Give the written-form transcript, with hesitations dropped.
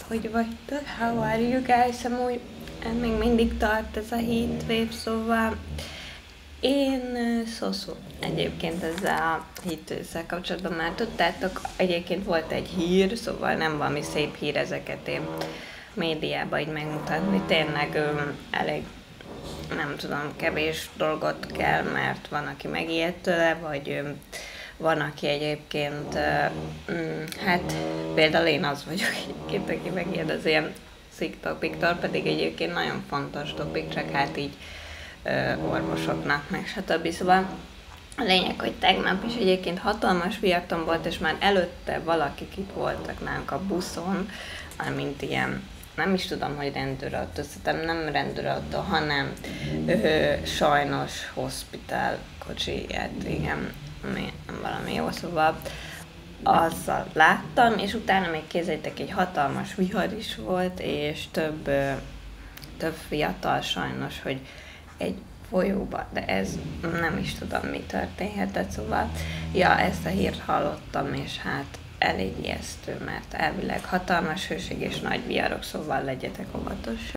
hogy vagytok? How are you guys? Amúgy még mindig tart ez a heatwave, szóval én Szoszó. Egyébként ezzel a heatwave-szel kapcsolatban már tudtátok, egyébként volt egy hír, szóval nem valami szép hír ezeket én médiában így megmutatni. Tényleg elég, nem tudom, kevés dolgot kell, mert van, aki megijed tőle, vagy van, aki egyébként, hát például én az vagyok egyébként, aki megijed az ilyen szik topiktól, pedig egyébként nagyon fontos topik, csak hát így orvosoknak, meg stb. Szóval a lényeg, hogy tegnap is egyébként hatalmas vihartom volt, és már előtte valakik itt voltak nálunk a buszon, mint ilyen, nem is tudom, hogy rendőrautó, szerintem nem rendőrautó, hanem sajnos hospitál kocsi, igen, valami jó, szóval azzal láttam, és utána még képzeljétek, egy hatalmas vihar is volt, és több fiatal sajnos, hogy egy folyóba, de ez nem is tudom, mi történhetett, szóval ja, ezt a hírt hallottam, és hát elég ijesztő, mert elvileg hatalmas hőség és nagy viharok, szóval legyetek óvatosak.